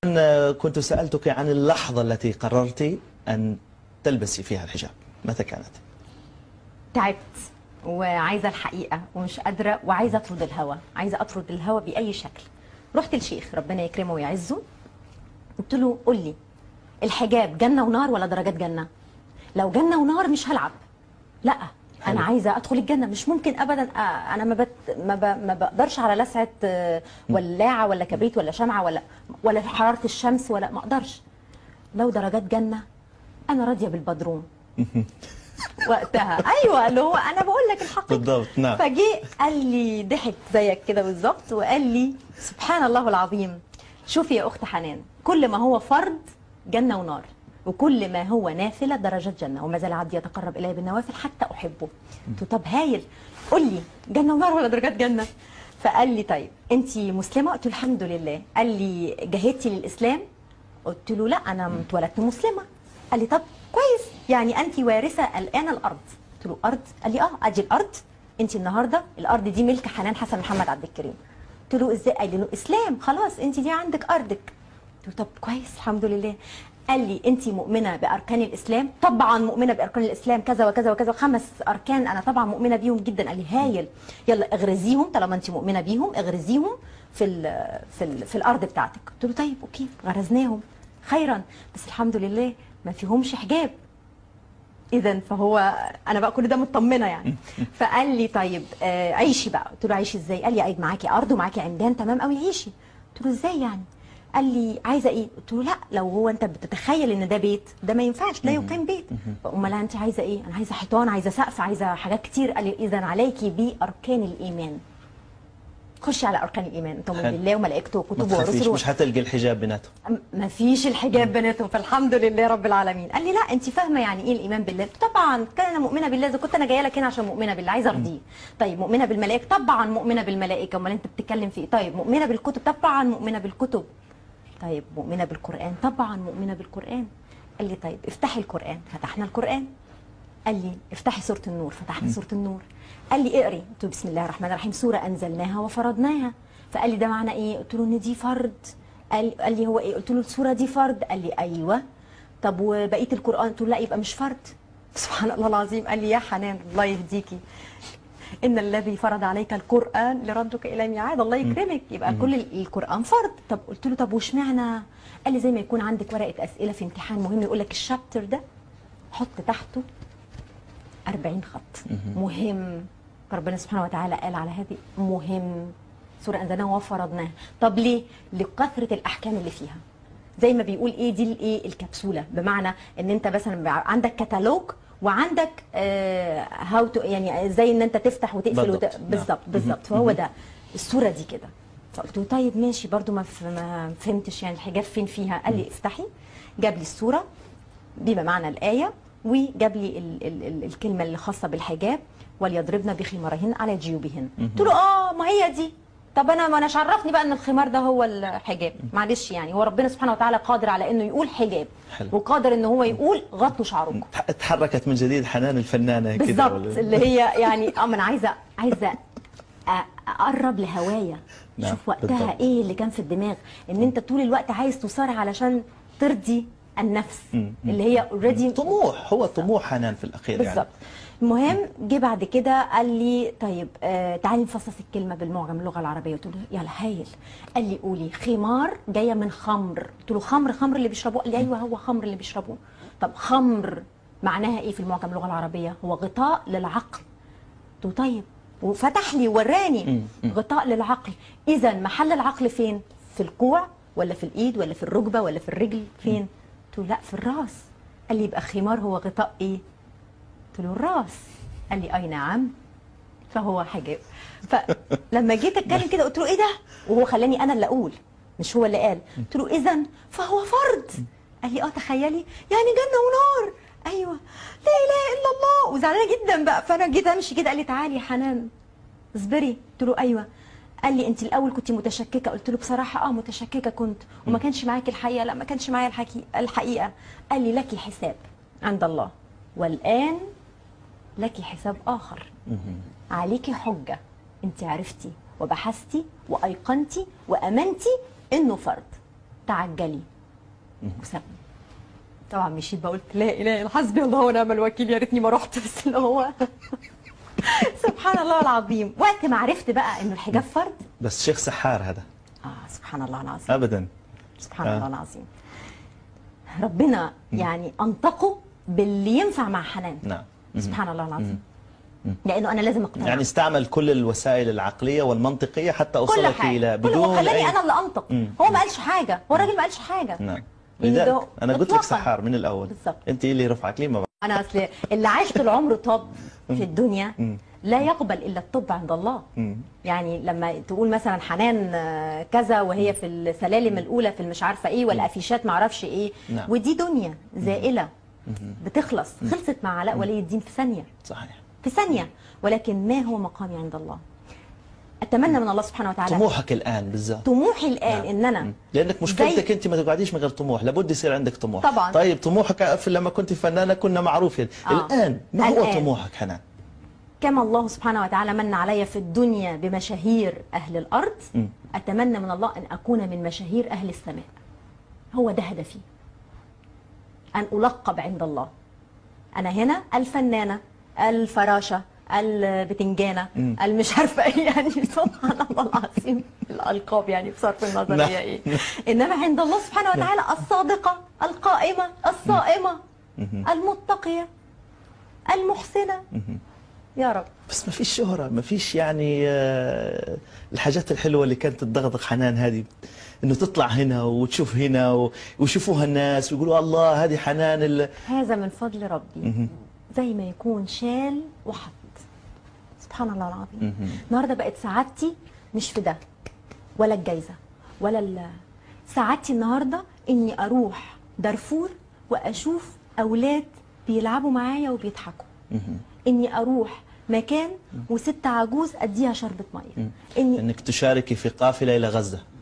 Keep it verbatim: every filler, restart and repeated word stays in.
أنا كنت سألتك عن اللحظة التي قررت أن تلبسي فيها الحجاب، متى كانت؟ تعبت وعايزه الحقيقه ومش قادره وعايزه اطرد الهوى، عايزه اطرد الهوى باي شكل. رحت للشيخ ربنا يكرمه ويعزه، قلت له قول لي الحجاب جنه ونار ولا درجات جنه؟ لو جنه ونار مش هلعب، لا حلو. انا عايزه ادخل الجنه، مش ممكن ابدا. آه، انا ما بت... ما, ب... ما بقدرش على لسعه آه، ولاعه ولا كبريت ولا شمعه ولا ولا حراره الشمس، ولا ما اقدرش. لو درجات جنه انا راضيه بالبدروم وقتها. ايوه اللي هو انا بقول لك الحقيقه بالضبط. نعم. فجي قال لي ضحك زيك كده بالظبط وقال لي سبحان الله العظيم، شوفي يا اخت حنان، كل ما هو فرض جنه ونار، وكل ما هو نافله درجات جنه، وما زال عبدي يتقرب الي بالنوافل حتى احبه. قلت له طب هايل، قول لي جنه ونار ولا درجات جنه؟ فقال لي طيب انت مسلمه؟ قلت له الحمد لله. قال لي جاهدتي للاسلام؟ قلت له لا انا اتولدت مسلمه. قال لي طب كويس، يعني انت وارثه الان الارض. قلت له ارض؟ قال لي اه ادي الارض، انت النهارده الارض دي ملك حنان حسن محمد عبد الكريم. قلت له ازاي؟ قال لي له اسلام، خلاص انت دي عندك ارضك. قلت له طب كويس الحمد لله. قال لي انت مؤمنه باركان الاسلام؟ طبعا مؤمنه باركان الاسلام، كذا وكذا وكذا، خمس اركان انا طبعا مؤمنه بيهم جدا. قال لي هايل، يلا اغرزيهم طالما انت مؤمنه بيهم، اغرزيهم في ال في ال في الارض بتاعتك. قلت له طيب اوكي، غرزناهم خيرا، بس الحمد لله ما فيهمش حجاب. اذا فهو انا بقى كل ده مطمنه يعني. فقال لي طيب آه عيشي بقى. قلت له عيشي ازاي؟ قال لي قاعد معاكي ارض ومعاكي عمدان، تمام قوي عيشي. قلت له ازاي يعني؟ قال لي عايزه ايه؟ قلت له لا لو هو انت بتتخيل ان ده بيت، ده ما ينفعش، لا يقيم بيت. امال انت عايزه ايه؟ انا عايزه حيطان، عايزه سقف، عايزه حاجات كتير. قال لي اذا عليكي باركان الايمان، خشي على اركان الايمان، تؤمن بالله وملائكته وكتبه ورسله. مش هتلقي الحجاب بيناتهم، ما فيش الحجاب بيناتهم، فالحمد لله رب العالمين. قال لي لا انت فاهمه يعني ايه الايمان بالله؟ طبعا كان انا مؤمنه بالله، اذا كنت انا جايه لك هنا عشان مؤمنه بالله عايزه ارضيه. طيب مؤمنه بالملائكه؟ طبعا مؤمنه بالملائكه، امال انت بتتكلم في ايه؟ طيب مؤمنه بالكتب؟ طبعا مؤمنه بالكتب. طيب مؤمنه بالقران؟ طبعا مؤمنه بالقران. قال لي طيب افتحي القران. فتحنا القران. قال لي افتحي سوره النور. فتحنا سوره النور. قال لي اقري. قلت له بسم الله الرحمن الرحيم، سوره انزلناها وفرضناها. فقال لي ده معنى ايه؟ قلت له ان دي فرض. قال قال لي هو ايه؟ قلت له السوره دي فرض. قال لي ايوه. طب وبقيه القران؟ قلت له لا يبقى مش فرض. سبحان الله العظيم. قال لي يا حنان الله يهديكي، ان الذي فرض عليك القران لردك الى ميعاد، الله يكرمك، يبقى كل القران فرض. طب قلت له طب واشمعنى؟ قال لي زي ما يكون عندك ورقه اسئله في امتحان مهم يقول لك الشابتر ده حط تحته أربعين خط مهم، ربنا سبحانه وتعالى قال على هذه مهم، سوره انزلناها وفرضناها. طب ليه؟ لكثره الاحكام اللي فيها. زي ما بيقول ايه دي الايه الكبسوله، بمعنى ان انت مثلا عندك كتالوج وعندك هاو تو، يعني زي ان انت تفتح وتقفل وت... بالظبط بالظبط. فهو ده الصوره دي كده. فقلت له طيب ماشي، برضو ما, ف... ما فهمتش يعني الحجاب فين فيها. قال لي افتحي. جاب لي الصوره بما معنى الايه، وجاب لي ال... ال... ال... الكلمه اللي خاصه بالحجاب، وليضربن بخمارهن على جيوبهن. قلت له اه ما هي دي. طب انا ما اناش عرفني بقى ان الخمار ده هو الحجاب، معلش يعني هو ربنا سبحانه وتعالى قادر على انه يقول حجاب، حلو. وقادر ان هو يقول غطوا شعركم. تحركت من جديد حنان الفنانه كده بالظبط، اللي هي يعني اه ما انا عايزه عايزه اقرب لهوايا. نعم. شوف وقتها بالضبط. ايه اللي كان في الدماغ، ان انت طول الوقت عايز تصارع علشان ترضي النفس مم. اللي هي اوريدي طموح، هو طموح حنان في الاخير بالظبط. يعني المهم جه بعد كده قال لي طيب آه تعالي نفصص الكلمه بالمعجم اللغه العربيه. قلت له يلا هايل. قال لي قولي خمار جايه من خمر. قلت له خمر؟ خمر اللي بيشربوه؟ قال لي ايوه هو خمر اللي بيشربوه. طب خمر معناها ايه في المعجم اللغه العربيه؟ هو غطاء للعقل. قلت له طيب، وفتح لي وراني غطاء للعقل. اذا محل العقل فين؟ في الكوع ولا في الايد ولا في الركبه ولا في الرجل؟ فين؟ قلت له لا في الراس. قال لي يبقى خمار هو غطاء ايه؟ قلت له الراس. قال لي اي نعم فهو حجاب. فلما جيت اتكلم كده قلت له ايه ده؟ وهو خلاني انا اللي اقول مش هو اللي قال. قلت له اذا فهو فرض. قال لي اه تخيلي يعني جنه ونار. ايوه لا اله الا الله. وزعلانه جدا بقى. فانا جيت امشي كده قال لي تعالي يا حنان اصبري. قلت له ايوه. قال لي انت الاول كنت متشككه. قلت له بصراحه اه متشككه كنت، وما كانش معاكي الحقيقه. لا ما كانش معايا الحقيقه. قال لي لك حساب عند الله، والان لك حساب آخر. عليكي حجة، انت عرفتي وبحثتي وأيقنتي وأمنتي إنه فرض. تعجلي وسابني. طبعا مشيت بقى قلت لا اله الا حسبي الله ونعم الوكيل، يا ريتني ما رحت. بس اللي هو سبحان الله العظيم، وقت ما عرفت بقى انه الحجاب فرض. بس شيخ سحار هذا. اه سبحان الله العظيم. ابدا. سبحان آه. الله العظيم. ربنا يعني انطقه باللي ينفع مع حنان. نعم. سبحان الله العظيم. لانه انا لازم اقتنع. يعني استعمل كل الوسائل العقليه والمنطقيه حتى كل اوصلك حاجة. الى كل بدون خلاني أي... انا اللي انطق. مم. هو ما قالش حاجه، هو الراجل ما قالش حاجه. نعم. يعني لذلك ده انا قلت لك إطلاقاً. سحار من الاول. بالظبط. انت اللي رفعك لي ما بعرف. انا اصل اللي عايش طول عمره طب في الدنيا لا يقبل الا الطب عند الله. مم. يعني لما تقول مثلا حنان آه، كذا وهي في السلالم الاولى في المش عارفه ايه والافيشات ما اعرفش ايه. نعم. ودي دنيا زائله بتخلص. خلصت مع علاء ولي الدين في ثانيه. صحيح. في ثانيه. ولكن ما هو مقامي عند الله؟ اتمنى من الله سبحانه وتعالى. طموحك الان بالذات. طموحي الان نعم. ان انا لانك مشكلتك زي... انت ما تقعديش من غير طموح، لابد يصير عندك طموح. طبعا. طيب طموحك في لما كنت فنانه كنا معروفين. آه. الان ما هو الآن. طموحك حنان؟ كما الله سبحانه وتعالى من علي في الدنيا بمشاهير أهل الأرض، م. أتمنى من الله أن أكون من مشاهير أهل السماء. هو ده هدفي، أن ألقب عند الله. أنا هنا الفنانة، الفراشة، البتنجانة، المش عارفة إيه، يعني سبحان الله العظيم الألقاب يعني بصرف النظر هي إيه. إنما عند الله سبحانه وتعالى الصادقة، القائمة، الصائمة، المتقية، المحسنة. يا رب. بس ما فيش شهرة، ما فيش يعني آه، الحاجات الحلوة اللي كانت تضغطك حنان هذه، انه تطلع هنا وتشوف هنا و- ويشوفوها الناس ويقولوا الله هذه حنان ال... هذا من فضل ربي. زي ما يكون شال وحط. سبحان الله العظيم. النهارده بقت سعادتي مش في ده ولا الجايزة ولا ال... سعادتي النهارده اني اروح دارفور واشوف اولاد بيلعبوا معايا وبيضحكوا. اني اروح مكان وست عجوز اديها شربة مية. اني انك تشاركي في قافلة الى غزة.